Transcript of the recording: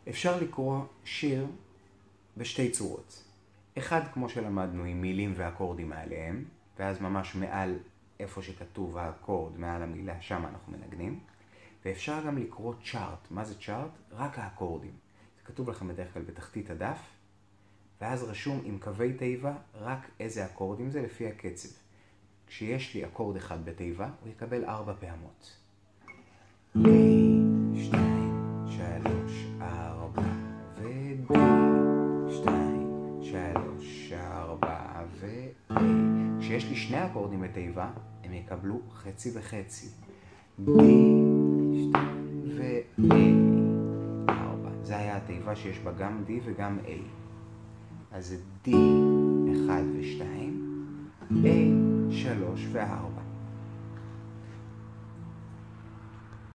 אפשר לקרוא שיר בשתי צורות. אחד, כמו שלמדנו, עם מילים ואקורדים מעליהם, ואז ממש מעל איפה שכתוב האקורד, מעל המילה, שם אנחנו מנגנים. ואפשר גם לקרוא צ'ארט. מה זה צ'ארט? רק האקורדים. זה כתוב לכם בדרך כלל בתחתית הדף, ואז רשום עם קווי תיבה רק איזה אקורדים זה לפי הקצב. כשיש לי אקורד אחד בתיבה, הוא יקבל 4 פעמות. A, 2, 3, 4, ו-B, 2, 3, 4, ו-A. כשיש לי 2 אקורדים בתיבה, הם יקבלו חצי וחצי. D, 2, ו-A, 4. זה היה התיבה שיש בה גם D וגם A. אז זה D, 1 ו-2, A, 3 ו-4.